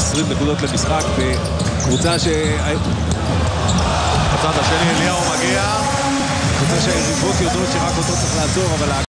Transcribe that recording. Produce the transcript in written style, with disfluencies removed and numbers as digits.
20 נקודות למשחק בקבוצה בצד השני אליהו מגיע. קבוצה שהיריבות יודעות שרק אותו צריך לעצור, אבל